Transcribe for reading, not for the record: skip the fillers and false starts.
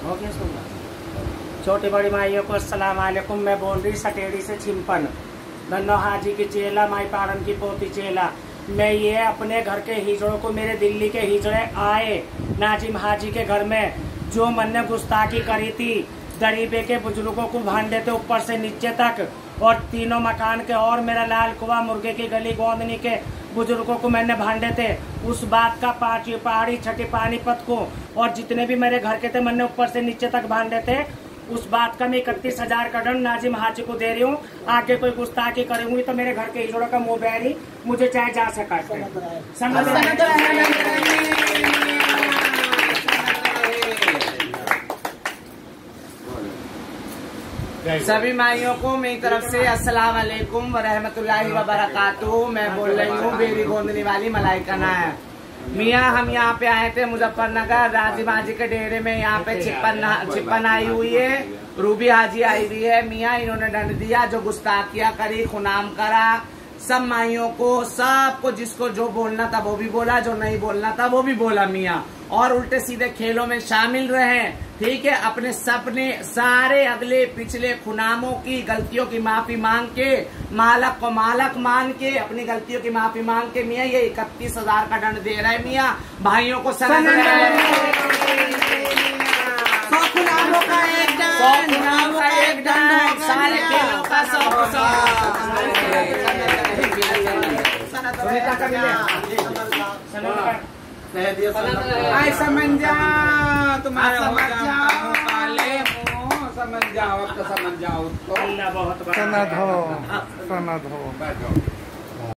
हो गया सुनना। छोटी बड़ी माइयों को अस्सलाम वालेकुम। मैं बोल रही सटेड़ी से छिम्पन, धन्नो हाजी की चेला, माई पारन की पोती चेला। मैं ये अपने घर के हिजड़ों को, मेरे दिल्ली के हिजड़े आए नाजिम हाजी के घर में, जो मन ने गुस्ताखी करी थी, गरीबे के बुजुर्गों को भांडे थे ऊपर से नीचे तक, और तीनों मकान के और मेरा लाल कुआ मुर्गे की गली गोंदनी के बुजुर्गों को मैंने भांडे थे। उस बात का पहाड़ी छठी पानीपत को और जितने भी मेरे घर के थे मैंने ऊपर से नीचे तक भांडे थे। उस बात का मैं 31,000 का दंड नाजिम हाजी को दे रही हूँ। आगे कोई गुस्ताखी करूंगी तो मेरे घर के हिजड़ों का मुंह बैरी, मुझे चाहे जा सका। सभी माइयों को मेरी तरफ से अस्सलाम वालेकुम व रहमतुल्लाहि व बरकातुहू। मैं बोल रही हूँ बेरी गोंदनी वाली मलाइका नायर। मियाँ, हम यहाँ पे आए थे मुजफ्फरनगर नाजिम हाजी के डेरे में। यहाँ पे छिप्पन आई हुई है, रूबी हाजी आई हुई है। मियाँ, इन्होंने दंड दिया, जो गुस्ताखिया करी, खुनाम करा। सब माइयों को, सबको, जिसको जो बोलना था वो भी बोला, जो नहीं बोलना था वो भी बोला मियाँ। और उल्टे सीधे खेलों में शामिल रहे, ठीक है। अपने सपने सारे अगले पिछले खुनामों की गलतियों की माफी मांग के, मालक को मालक मान के, अपनी गलतियों की माफी मांग के मियाँ ये 31,000 का दंड दे रहा है। मियाँ भाइयों को सनद रहा है। 100 खुनामों का एक दंड, 100 खुनामों का एक दंड, सारे खेलों का 100। आई समझ जाओ, तुम्हारे समझ जाओ, काले मुंह समझ जाओ, अब तो समझ जाओ। अल्लाह बहुत बड़ा। सनद हो।